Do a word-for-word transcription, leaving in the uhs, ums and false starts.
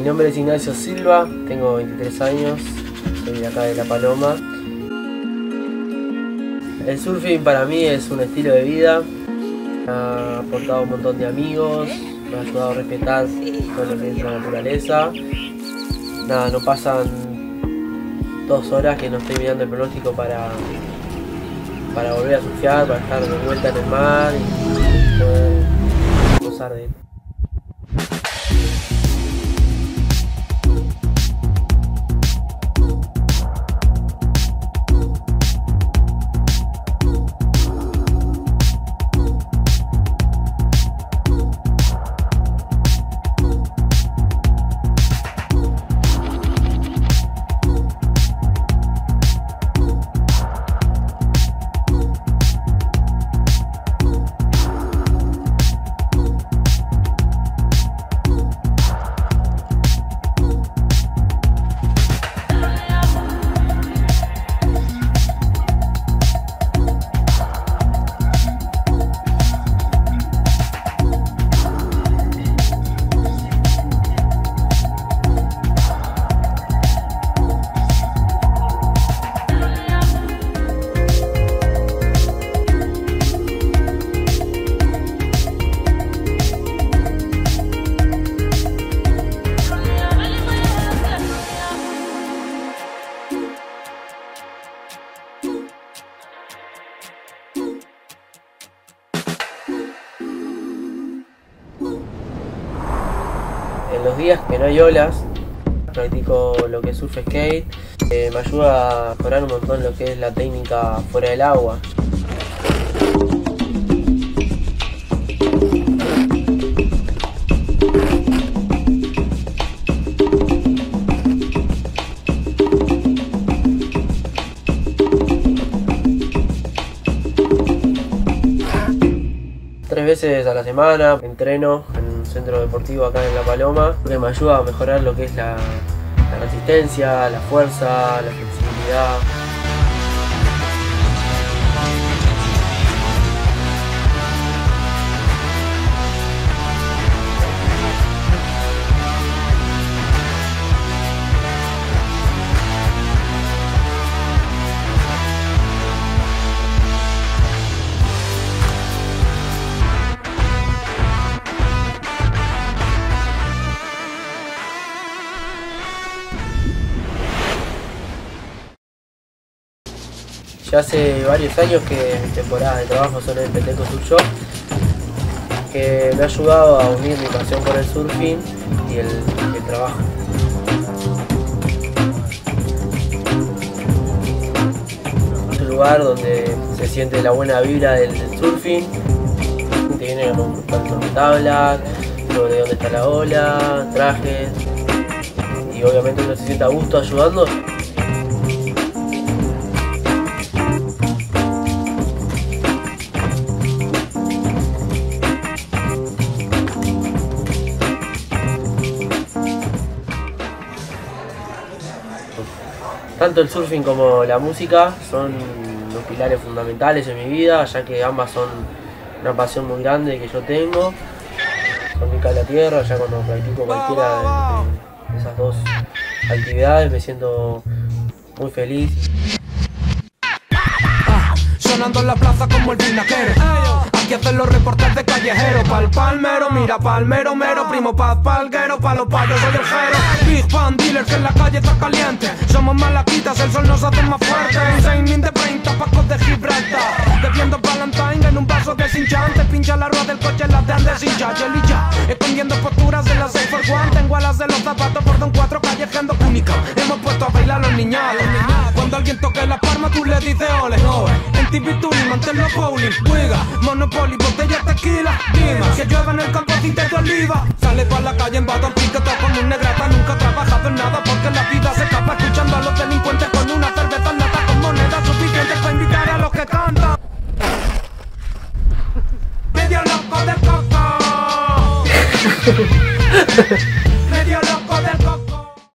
nombre es Ignacio Silva, tengo veintitrés años, soy de acá de La Paloma. El surfing para mí es un estilo de vida, me ha aportado un montón de amigos, me ha ayudado a respetar todo lo que es la naturaleza. Nada, no pasan dos horas que no estoy mirando el pronóstico para, para volver a surfear, para estar de vuelta en el mar y poder gozar de él. En los días que no hay olas, practico lo que es surf skate, eh, me ayuda a mejorar un montón lo que es la técnica fuera del agua. Tres veces a la semana entreno en un centro deportivo acá en La Paloma, que me ayuda a mejorar lo que es la, la resistencia, la fuerza, la flexibilidad. Ya hace varios años que mi temporada de trabajo son en el Peteco Surf Shop, que me ha ayudado a unir mi pasión por el surfing y el, el trabajo. Es un lugar donde se siente la buena vibra del, del surfing, que viene con con tablas, sobre dónde está la ola, trajes, y obviamente uno se siente a gusto ayudando. Tanto el surfing como la música son los pilares fundamentales en mi vida, ya que ambas son una pasión muy grande que yo tengo. Con mi cable a tierra, ya cuando practico cualquiera de, de esas dos actividades me siento muy feliz. Ah, sonando en la plaza como el vinagre. Aquí hacen los reportes de callejeros. Pa'l palmero, mira palmero, mero. Primo paz palguero, pa' los payos soy el jero. Big Pan Dealers, que en la calle está caliente. Somos malaquitas, el sol nos hace más fuertes. Insane de treinta, pacos de Gibraltar. Defiendo Valentine en un vaso desinchante. Pincha la rueda del coche, las de Andes sin y ya. Escondiendo posturas de las seis por one. Tengo alas de los zapatos por Don Cuatro, callejando única. Hemos puesto a bailar los niñalos. Cuando alguien toque la palma, tú le dices ole. No, en T V Tour, manténlo bowling. Wiga, Monopoly, botella, tequila. Dima, que llueve en el campo tinte de oliva. Sale pa' la calle en batón, piquetado como un negrata. Nunca ha trabajado en nada porque la vida se escapa. Escuchando a los delincuentes con una cerveza en lata. Con monedas suficientes para invitar a los que cantan. Medio loco de coco.